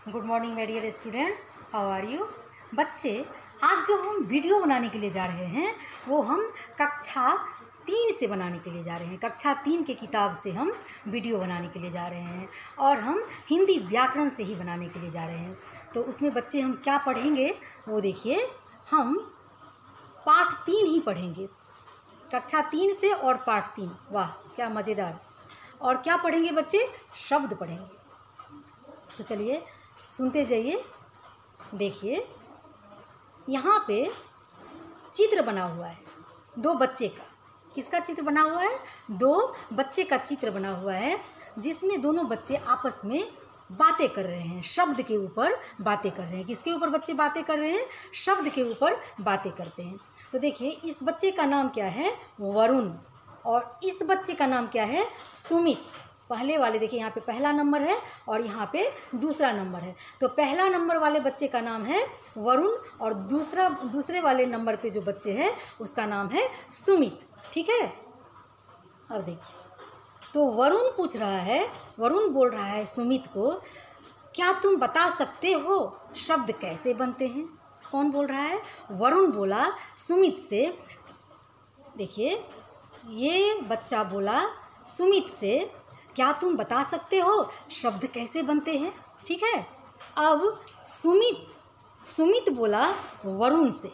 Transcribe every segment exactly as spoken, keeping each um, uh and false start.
Good morning my dear students, how are you. बच्चे, आज जो हम वीडियो बनाने के लिए जा रहे हैं वो हम कक्षा तीन से बनाने के लिए जा रहे हैं। कक्षा तीन के किताब से हम वीडियो बनाने के लिए जा रहे हैं और हम हिंदी व्याकरण से ही बनाने के लिए जा रहे हैं। तो उसमें बच्चे हम क्या पढ़ेंगे वो देखिए, हम पाठ तीन ही पढ़ेंगे, कक्षा तीन से और पाठ तीन। वाह क्या मज़ेदार। और क्या पढ़ेंगे बच्चे? शब्द पढ़ेंगे। तो चलिए सुनते जाइए। देखिए यहाँ पे चित्र बना हुआ है दो बच्चे का। किसका चित्र बना हुआ है? दो बच्चे का चित्र बना हुआ है, जिसमें दोनों बच्चे आपस में बातें कर रहे हैं, शब्द के ऊपर बातें कर रहे हैं। किसके ऊपर बच्चे बातें कर रहे हैं? शब्द के ऊपर बातें करते हैं। तो देखिए इस बच्चे का नाम क्या है? वरुण। और इस बच्चे का नाम क्या है? सुमित। पहले वाले देखिए, यहाँ पे पहला नंबर है और यहाँ पे दूसरा नंबर है। तो पहला नंबर वाले बच्चे का नाम है वरुण और दूसरा दूसरे वाले नंबर पे जो बच्चे हैं उसका नाम है सुमित। ठीक है। अब देखिए, तो वरुण पूछ रहा है, वरुण बोल रहा है सुमित को, क्या तुम बता सकते हो शब्द कैसे बनते हैं? कौन बोल रहा है? वरुण बोला सुमित से। देखिए ये बच्चा बोला सुमित से, क्या तुम बता सकते हो शब्द कैसे बनते हैं? ठीक है। अब सुमित सुमित बोला वरुण से,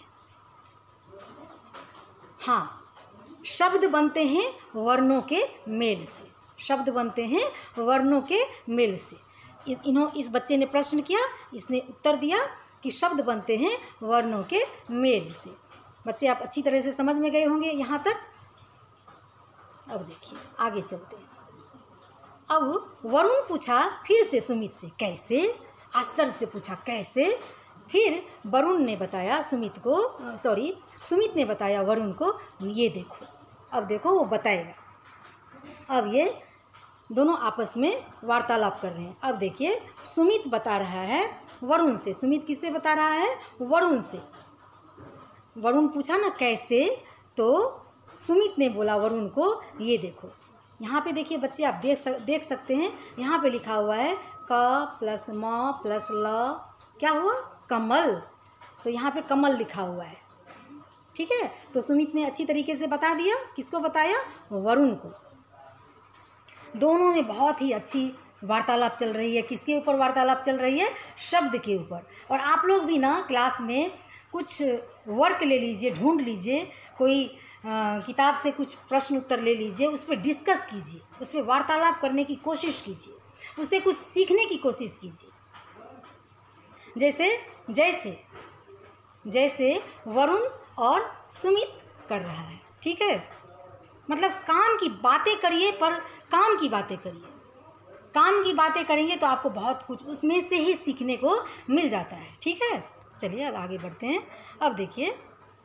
हाँ शब्द बनते हैं वर्णों के मेल से। शब्द बनते हैं वर्णों के मेल से। इस इन्हों इस बच्चे ने प्रश्न किया, इसने उत्तर दिया कि शब्द बनते हैं वर्णों के मेल से। बच्चे आप अच्छी तरह से समझ में गए होंगे यहाँ तक। अब देखिए आगे चलते हैं। अब वरुण पूछा फिर से सुमित से, कैसे? आश्चर्य से पूछा कैसे? फिर वरुण ने बताया सुमित को, सॉरी सुमित ने बताया वरुण को, ये देखो। अब देखो वो बताएगा। अब ये दोनों आपस में वार्तालाप कर रहे हैं। अब देखिए सुमित बता रहा है वरुण से। सुमित किससे बता रहा है? वरुण से। वरुण पूछा ना कैसे, तो सुमित ने बोला वरुण को, ये देखो। यहाँ पे देखिए बच्चे, आप देख सक देख सकते हैं, यहाँ पे लिखा हुआ है क प्लस म प्लस ल, क्या हुआ? कमल। तो यहाँ पे कमल लिखा हुआ है। ठीक है। तो सुमित ने अच्छी तरीके से बता दिया। किसको बताया? वरुण को। दोनों में बहुत ही अच्छी वार्तालाप चल रही है। किसके ऊपर वार्तालाप चल रही है? शब्द के ऊपर। और आप लोग भी ना क्लास में कुछ वर्क ले लीजिए, ढूंढ लीजिए, कोई आ, किताब से कुछ प्रश्न उत्तर ले लीजिए, उस पर डिस्कस कीजिए, उस पर वार्तालाप करने की कोशिश कीजिए, उससे कुछ सीखने की कोशिश कीजिए। जैसे जैसे जैसे वरुण और सुमित कर रहा है। ठीक है। मतलब काम की बातें करिए, पर काम की बातें करिए। काम की बातें करेंगे तो आपको बहुत कुछ उसमें से ही सीखने को मिल जाता है। ठीक है। चलिए अब आगे बढ़ते हैं। अब देखिए,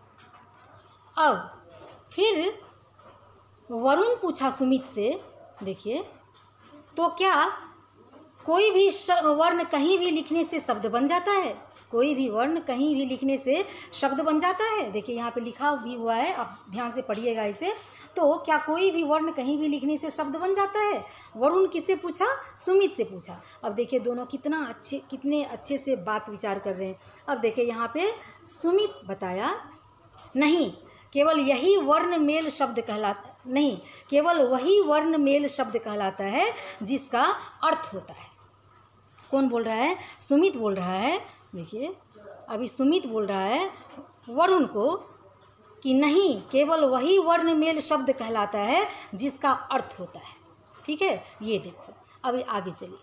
अब फिर वरुण पूछा सुमित से, देखिए, तो क्या कोई भी वर्ण कहीं भी लिखने से शब्द बन जाता है? कोई भी वर्ण कहीं भी लिखने से शब्द बन जाता है? देखिए यहाँ पे लिखा भी हुआ है, आप ध्यान से पढ़िएगा इसे। तो क्या कोई भी वर्ण कहीं भी लिखने से शब्द बन जाता है? वरुण किससे पूछा? सुमित से पूछा। अब देखिए दोनों कितना अच्छे कितने अच्छे से बात विचार कर रहे हैं। अब देखिए यहाँ पे सुमित बताया, नहीं केवल यही वर्ण मेल शब्द कहलाता नहीं केवल वही वर्ण मेल शब्द कहलाता है जिसका अर्थ होता है। कौन बोल रहा है? सुमित बोल रहा है। देखिए अभी सुमित बोल रहा है वरुण को कि नहीं, केवल वही वर्ण मेल शब्द कहलाता है जिसका अर्थ होता है। ठीक है। ये देखो अभी आगे चलिए।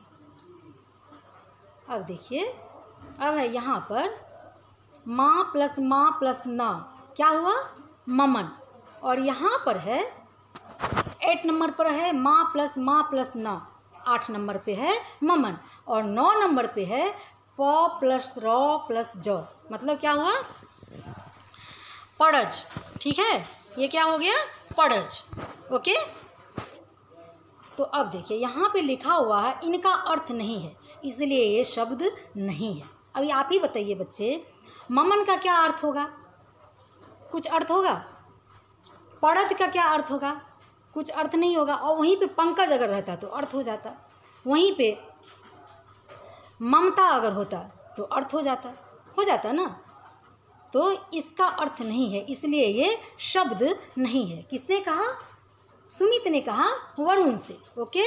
अब देखिए, अब है यहाँ पर माँ प्लस माँ प्लस ना, क्या हुआ? ममन। और यहाँ पर है एट नंबर पर है माँ प्लस माँ प्लस ना, आठ नंबर पे है ममन। और नौ नंबर पे है प प्लस र प्लस ज, मतलब क्या हुआ? पड़ज। ठीक है। ये क्या हो गया? पड़ज। ओके। तो अब देखिए यहाँ पे लिखा हुआ है इनका अर्थ नहीं है, इसलिए ये शब्द नहीं है। अभी आप ही बताइए बच्चे, ममन का क्या अर्थ होगा? कुछ अर्थ होगा? पड़ज का क्या अर्थ होगा? कुछ अर्थ नहीं होगा। और वहीं पे पंकज अगर रहता तो अर्थ हो जाता। वहीं पे ममता अगर होता तो अर्थ हो जाता हो जाता ना। तो इसका अर्थ नहीं है, इसलिए ये शब्द नहीं है। किसने कहा? सुमित ने कहा वरुण से। ओके,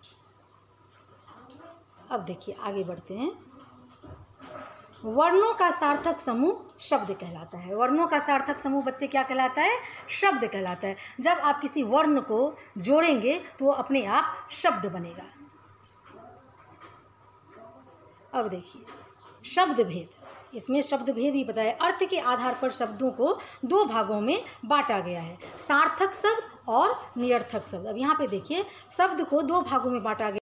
अब देखिए आगे बढ़ते हैं। वर्णों का सार्थक समूह शब्द कहलाता है। वर्णों का सार्थक समूह बच्चे क्या कहलाता है? शब्द कहलाता है। जब आप किसी वर्ण को जोड़ेंगे तो वो अपने आप शब्द बनेगा। अब देखिए शब्द भेद, इसमें शब्द भेद भी बताया। अर्थ के आधार पर शब्दों को दो भागों में बांटा गया है, सार्थक शब्द और निरर्थक शब्द। अब यहाँ पे देखिए शब्द को दो भागों में बांटा गया।